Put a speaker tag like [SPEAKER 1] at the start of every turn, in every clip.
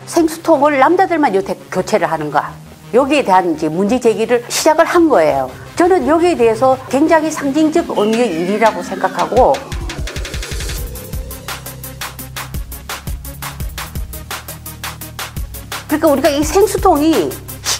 [SPEAKER 1] 생수통을 남자들만 여태 교체를 하는가? 여기에 대한 이제 문제 제기를 시작을 한 거예요. 저는 여기에 대해서 굉장히 상징적 의미의 일이라고 생각하고, 그러니까 우리가 이 생수통이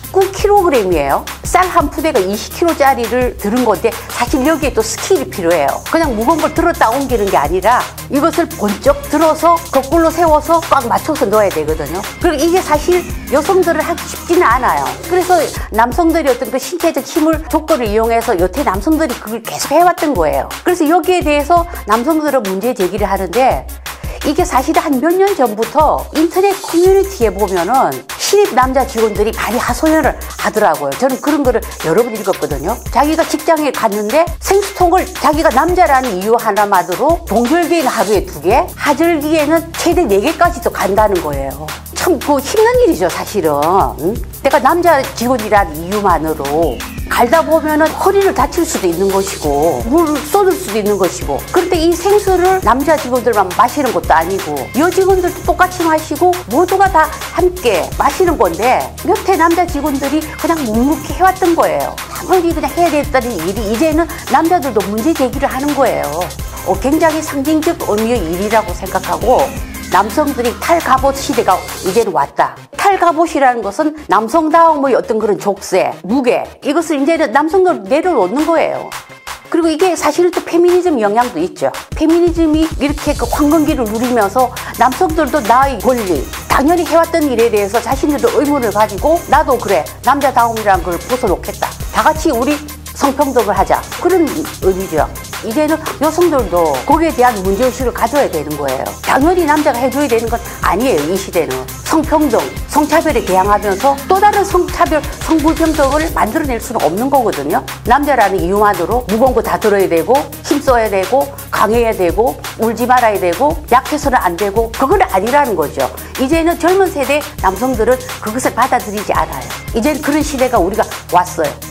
[SPEAKER 1] 19kg이에요. 쌀 한 푸대가 20kg짜리를 들은 건데 사실 여기에 또 스킬이 필요해요. 그냥 무거운 걸 들었다 옮기는 게 아니라 이것을 번쩍 들어서 거꾸로 세워서 꽉 맞춰서 넣어야 되거든요. 그리고 이게 사실 여성들을 하기 쉽지는 않아요. 그래서 남성들이 어떤 그 신체적 힘을 조건을 이용해서 여태 남성들이 그걸 계속 해왔던 거예요. 그래서 여기에 대해서 남성들은 문제 제기를 하는데, 이게 사실 한 몇 년 전부터 인터넷 커뮤니티에 보면은 신입 남자 직원들이 많이 하소연을 하더라고요. 저는 그런 거를 여러 번 읽었거든요. 자기가 직장에 갔는데 생수통을 자기가 남자라는 이유 하나만으로 동절기에는 하루에 2개, 하절기에는 최대 4개까지도 간다는 거예요. 참 힘든 일이죠, 사실은. 응? 내가 남자 직원이라는 이유만으로 갈다 보면은 허리를 다칠 수도 있는 것이고 물을 쏟을 수도 있는 것이고, 그런데 이 생수를 남자 직원들만 마시는 것도 아니고 여직원들도 똑같이 마시고 모두가 다 함께 마시는 건데, 몇해 남자 직원들이 그냥 묵묵히 해왔던 거예요. 당연히 그냥 해야 됐다는 일이 이제는 남자들도 문제 제기를 하는 거예요. 굉장히 상징적 의미의 일이라고 생각하고, 남성들이 탈갑옷 시대가 이제는 왔다. 탈갑옷이라는 것은 남성다움의 어떤 그런 족쇄, 무게, 이것을 이제는 남성들 내려놓는 거예요. 그리고 이게 사실은 또 페미니즘 영향도 있죠. 페미니즘이 이렇게 그 황금기를 누리면서 남성들도 나의 권리, 당연히 해왔던 일에 대해서 자신들도 의문을 가지고 나도 그래, 남자다움이라는 걸 벗어놓겠다. 다 같이 우리 성평등을 하자. 그런 의미죠. 이제는 여성들도 거기에 대한 문제의식을 가져야 되는 거예요. 당연히 남자가 해줘야 되는 건 아니에요, 이 시대는. 성평등, 성차별에 대항하면서 또 다른 성차별, 성불평등을 만들어낼 수는 없는 거거든요. 남자라는 이유만으로 무거운 거 다 들어야 되고, 힘써야 되고, 강해야 되고, 울지 말아야 되고, 약해서는 안 되고, 그건 아니라는 거죠. 이제는 젊은 세대 남성들은 그것을 받아들이지 않아요. 이제는 그런 시대가 우리가 왔어요.